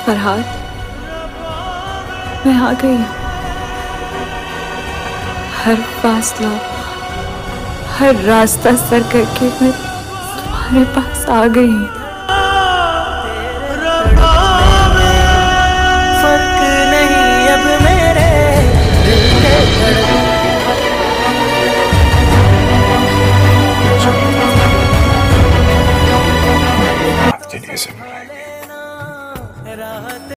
फरहाद, मैं आ गई हूँ। हर फासला, हर रास्ता सर करके मैं तुम्हारे पास आ गई हूँ।